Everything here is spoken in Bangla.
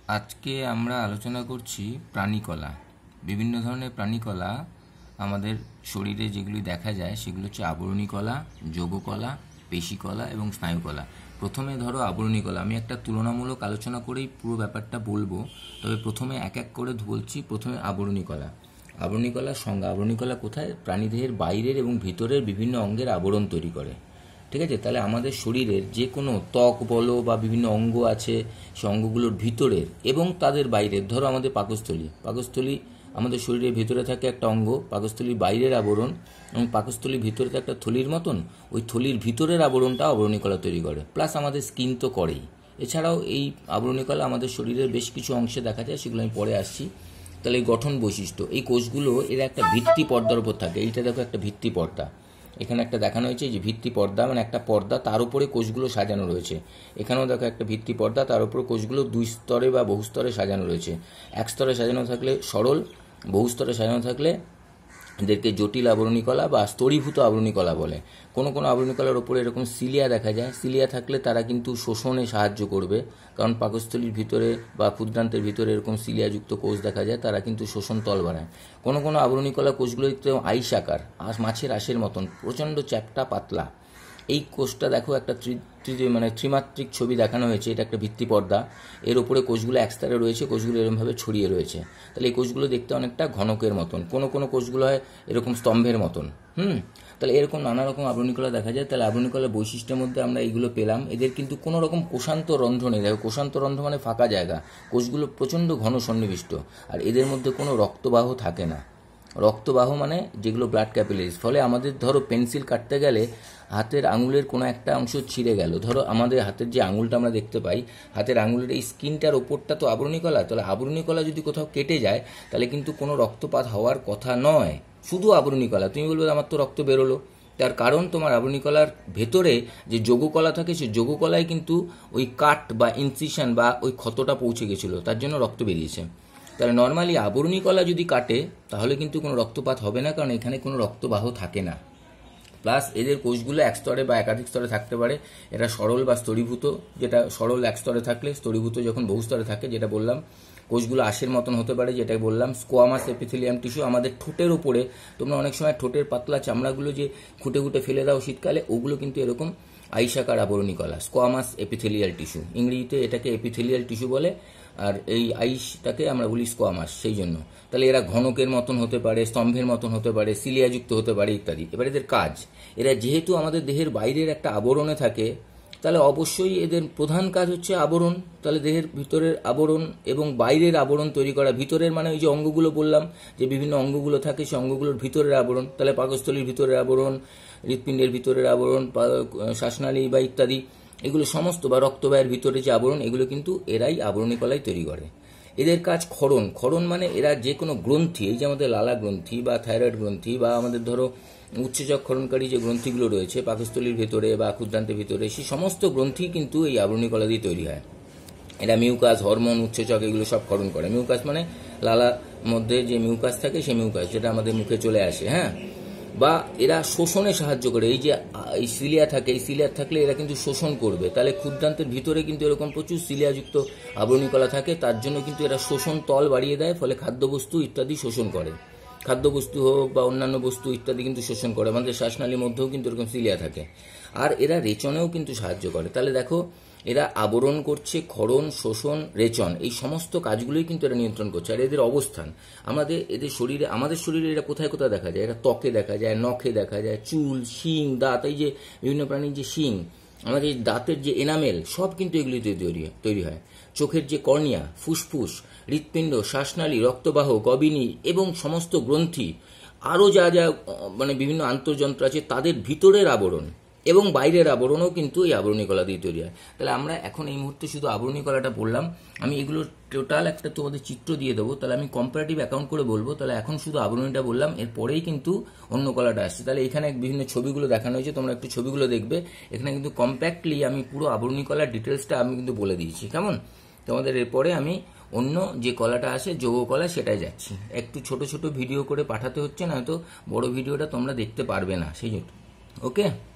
আজকে আমরা আলোচনা করছি প্রাণীকলা। বিভিন্ন ধরনের প্রাণীকলা আমাদের শরীরে যেগুলি দেখা যায় সেগুলো হচ্ছে আবরণী কলা, যোগকলা, পেশিকলা এবং স্নায়ুকলা। প্রথমে ধরো আবরণী কলা, আমি একটা তুলনামূলক আলোচনা করেই পুরো ব্যাপারটা বলবো, তবে প্রথমে এক এক করে বলছি। প্রথমে আবরণী কলা। আবরণী কলার সংজ্ঞা: আবরণী কলা কোথায়? প্রাণীদেহের বাইরের এবং ভিতরের বিভিন্ন অঙ্গের আবরণ তৈরি করে। ঠিক আছে, তাহলে আমাদের শরীরের যে কোনো ত্বক বলো বা বিভিন্ন অঙ্গ আছে, সে অঙ্গগুলোর ভিতরের এবং তাদের বাইরের, ধরো আমাদের পাকস্থলী আমাদের শরীরের ভিতরে থাকে একটা অঙ্গ, পাকস্থলীর বাইরের আবরণ, এবং পাকস্থলীর ভিতরে থাকে একটা থলির মতন, ওই থলির ভিতরের আবরণটা আবরণী কলা তৈরি করে। প্লাস আমাদের স্কিন তো করেই। এছাড়াও এই আবরণী কলা আমাদের শরীরের বেশ কিছু অংশে দেখা যায়, সেগুলো আমি পরে আসছি। তাহলে এই গঠন বৈশিষ্ট্য, এই কোষগুলো এরা একটা ভিত্তি পর্দার উপর থাকে। এইটা দেখো একটা ভিত্তি পর্দা, এখানে একটা দেখানো হয়েছে যে ভিত্তি পর্দা মানে একটা পর্দা, তার উপরে কোষগুলো সাজানো রয়েছে। এখানেও দেখো একটা ভিত্তি পর্দা, তার উপরে কোষগুলো দুই স্তরে বা বহু স্তরে সাজানো রয়েছে। এক স্তরে সাজানো থাকলে সরল, বহু স্তরে সাজানো থাকলে এদেরকে জটিল আবরণী কলা বা স্তরীভূত আবরণী কলা বলে। কোনো কোনো আবরণী কলার ওপরে এরকম সিলিয়া দেখা যায়। সিলিয়া থাকলে তারা কিন্তু শোষণে সাহায্য করবে, কারণ পাকস্থলীর ভিতরে বা ক্ষুদ্রান্তের ভিতরে এরকম সিলিয়াযুক্ত কোষ দেখা যায়, তারা কিন্তু শোষণ তল বাড়ায়। কোনো কোনো আবরণী কলা কোষগুলো দেখতে আইস আকার, মাছের আঁশের মতন, প্রচণ্ড চ্যাপ্টা পাতলা। এই কোষটা দেখো একটা ত্রিমাত্রিক ছবি দেখানো হয়েছে। এটা একটা ভিত্তি পর্দা, এর উপরে কোষগুলো এক স্তরে রয়েছে, কোষগুলো এরকমভাবে ছড়িয়ে রয়েছে। তাহলে এই কোষগুলো দেখতে অনেকটা ঘনকের মতন, কোনো কোনো কোষগুলো হয় এরকম স্তম্ভের মতন। তাহলে এরকম নানা রকম আবরণী কলা দেখা যায়। তাহলে আবরণী কলার বৈশিষ্ট্যের মধ্যে আমরা এইগুলো পেলাম। এদের কিন্তু কোনো রকম কোষান্ত রন্ধ্র নেই। দেখো, কোষান্ত রন্ধ্র মানে ফাঁকা জায়গা। কোষগুলো প্রচণ্ড ঘন সন্নিবিষ্ট, আর এদের মধ্যে কোনো রক্তবাহ থাকে না। রক্তবাহ মানে যেগুলো ব্লাড ক্যাপিলারিজ। ফলে আমাদের ধরো পেন্সিল কাটতে গেলে হাতের আঙুলের কোনো একটা অংশ ছিঁড়ে গেল, ধরো আমাদের হাতের যে আঙুলটা আমরা দেখতে পাই, হাতের আঙুলের এই স্কিনটার ওপরটা তো আবরণী কলা। তাহলে আবরণী কলা যদি কোথাও কেটে যায় তাহলে কিন্তু কোনো রক্তপাত হওয়ার কথা নয়, শুধু আবরণী কলা। তুমি বলবে আমার তো রক্ত বেরোলো, তার কারণ তোমার আবরণী কলার ভেতরে যে যোগকলা থাকে, সেই যোগকলায় কিন্তু ওই কাট বা ইনসিশন বা ওই ক্ষতটা পৌঁছে গেছিলো, তার জন্য রক্ত বেরিয়েছে। তাহলে নর্মালি আবরণী কলা যদি কাটে তাহলে কিন্তু কোনো রক্তপাত হবে না, কারণ এখানে কোনো রক্তবাহ থাকে না। প্লাস এদের কোষগুলো এক স্তরে বা একাধিক স্তরে থাকতে পারে। এটা সরল বা স্তরীভূত, যেটা সরল এক স্তরে থাকলে, স্তরীভূত যখন বহু স্তরে থাকে, যেটা বললাম। কোষগুলো আঁশের মতন হতে পারে, যেটা বললাম। স্কোয়ামাস এপিথেলিয়াম টিস্যু, আমাদের ঠোঁটের উপরে তোমরা অনেক সময় ঠোঁটের পাতলা চামড়াগুলো যে খুঁটে খুঁটে ফেলে দাও শীতকালে, ওগুলো কিন্তু এরকম আইসাকার আবরণী কলা, স্কোয়ামাস এপিথেলিয়াল টিস্যু। ইংরেজিতে এটাকে এপিথেলিয়াল টিস্যু বলে, আর এই আইসটাকে আমরা বলি স্কোয়ামাস, সেই জন্য। তাহলে এরা ঘনকের মতন হতে পারে, স্তম্ভের মতন হতে পারে, সিলিয়াযুক্ত হতে পারে ইত্যাদি। এবার এদের কাজ, এরা যেহেতু আমাদের দেহের বাইরের একটা আবরণে থাকে, তাহলে অবশ্যই এদের প্রধান কাজ হচ্ছে আবরণ। তাহলে দেহের ভিতরের আবরণ এবং বাইরের আবরণ তৈরি করা। ভিতরের মানে ওই যে অঙ্গগুলো বললাম, যে বিভিন্ন অঙ্গগুলো থাকে, সেই অঙ্গগুলোর ভিতরের আবরণ। তাহলে পাকস্থলীর ভিতরের আবরণ, হৃৎপিণ্ডের ভিতরের আবরণ, শ্বাসনালী বা ইত্যাদি, এগুলো সমস্ত, বা রক্তবাহের ভিতরে যে আবরণ, এগুলো কিন্তু এরাই আবরণী কলাই তৈরি করে। এদের কাজ ক্ষরণ। ক্ষরণ মানে এরা যে কোনো গ্রন্থি, এই যে আমাদের লালা গ্রন্থি বা থাইরয়েড গ্রন্থি বা আমাদের ধরো উৎসেচক ক্ষরণকারী যে গ্রন্থিগুলো রয়েছে পাকস্থলীর ভেতরে বা ক্ষুদ্রান্তের ভিতরে, সেই সমস্ত গ্রন্থি কিন্তু এই আবরণী কলা দিয়ে তৈরি হয়। এরা মিউকাস, হরমোন, উৎসেচক এগুলো সব ক্ষরণ করে। মিউকাস মানে লালার মধ্যে যে মিউকাস থাকে, সেই মিউকাস যেটা আমাদের মুখে চলে আসে, হ্যাঁ। বা এরা শোষণে সাহায্য করে। এই যে এই সিলিয়া থাকে, এই সিলিয়া থাকলে এরা কিন্তু শোষণ করবে। তাহলে ক্ষুদ্রান্তের ভিতরে কিন্তু এরকম প্রচুর সিলিয়াযুক্ত আবরণী কলা থাকে, তার জন্য কিন্তু এরা শোষণ তল বাড়িয়ে দেয়, ফলে খাদ্যবস্তু ইত্যাদি শোষণ করে। খাদ্যবস্তু হোক বা অন্যান্য বস্তু ইত্যাদি কিন্তু শোষণ করে। আমাদের শ্বাসনালীর মধ্যেও কিন্তু এরকম সিলিয়া থাকে। আর এরা রেচনেও কিন্তু সাহায্য করে। তাহলে দেখো, এরা আবরণ করছে, ক্ষরণ, শোষণ, রেচন, এই সমস্ত কাজগুলোই কিন্তু এরা নিয়ন্ত্রণ করছে। আর এদের অবস্থান আমাদের শরীরে এরা কোথায় কোথায় দেখা যায়? এরা ত্বকে দেখা যায়, নখে দেখা যায়, চুল, শিং, দাঁত, এই যে বিভিন্ন প্রাণীর যে শিং, আমাদের এই দাঁতের যে এনামেল, সব কিন্তু এগুলিতে তৈরি হয়। চোখের যে কর্নিয়া, ফুসফুস, হৃৎপিণ্ড, শ্বাসনালী, রক্তবাহ, গবিনী এবং সমস্ত গ্রন্থি, আরও যা যা মানে বিভিন্ন আন্তর্যন্ত্র আছে, তাদের ভিতরের আবরণ এবং বাইরের আবরণও কিন্তু এই আবরণী কলা দিয়ে তৈরি হয়। তাহলে আমরা এখন এই মুহূর্তে শুধু আবরণী কলাটা বললাম। আমি এগুলোর টোটাল একটা তোমাদের চিত্র দিয়ে দেবো, তাহলে আমি কম্পারেটিভ অ্যাকাউন্ট করে বলবো। তাহলে এখন শুধু আবরণীটা বললাম, এরপরেই কিন্তু অন্য কলাটা আসছে। তাহলে এখানে বিভিন্ন ছবিগুলো দেখানো হয়েছে, তোমরা একটু ছবিগুলো দেখবে। এখানে কিন্তু কম্প্যাক্টলি আমি পুরো আবরণী কলার ডিটেলসটা আমি কিন্তু বলে দিয়েছি, কেমন? তোমাদের এরপরে আমি অন্য যে কলাটা আসে, যোগ কলা, সেটাই যাচ্ছি। একটু ছোট ছোট ভিডিও করে পাঠাতে হচ্ছে, নয়তো বড় ভিডিওটা তোমরা দেখতে পারবে না, সেই জন্য। ওকে।